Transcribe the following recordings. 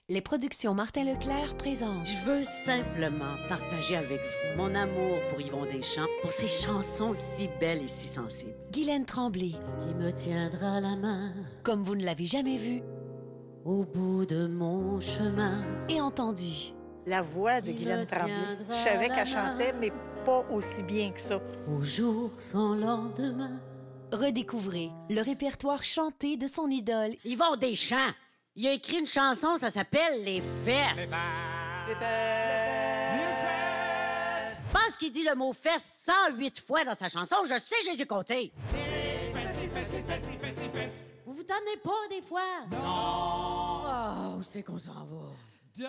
Les productions Martin Leclerc présentent. Je veux simplement partager avec vous mon amour pour Yvon Deschamps, pour ses chansons si belles et si sensibles. Guylaine Tremblay, Qui me tiendra la main comme vous ne l'avez jamais vu au bout de mon chemin. et entendu. La voix de Guylaine Tremblay. Je savais qu'elle chantait, mais pas aussi bien que ça. Au jour sans lendemain. Redécouvrez le répertoire chanté de son idole Yvon Deschamps, il a écrit une chanson, ça s'appelle Les Fesses. Je pense qu'il dit le mot fesses 108 fois dans sa chanson. Je sais, j'ai dû compter. Vous vous donnez pas des fois? Non! Oh, où c'est qu'on s'en va?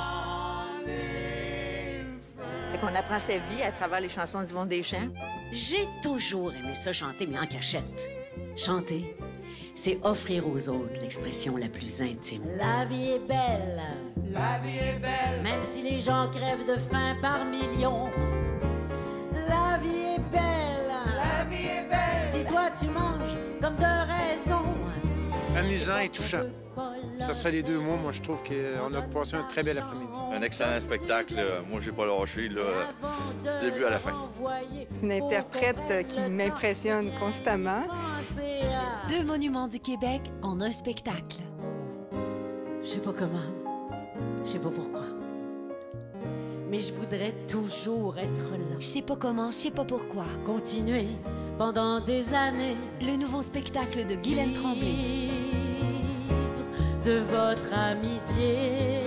Fait qu'on apprend sa vie à travers les chansons d'Yvon Deschamps. J'ai toujours aimé ça chanter, mais en cachette. Chanter, c'est offrir aux autres l'expression la plus intime. La vie est belle. La vie est belle. Même si les gens crèvent de faim par millions. La vie est belle. La vie est belle. Si toi tu manges comme de raison. Amusant et touchant. Ça serait les deux mots. Moi, je trouve qu'on a passé un très bel après-midi. Un excellent spectacle. Moi, j'ai pas lâché là, du début à la fin. C'est une interprète qui m'impressionne constamment. Deux monuments du Québec en un spectacle. Je sais pas comment, je sais pas pourquoi, mais je voudrais toujours être là. Je sais pas comment, je sais pas pourquoi. Continuer pendant des années. Le nouveau spectacle de Guylaine Tremblay. Vivre de votre amitié.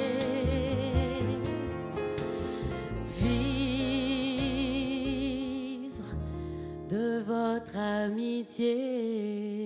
Vivre de votre amitié.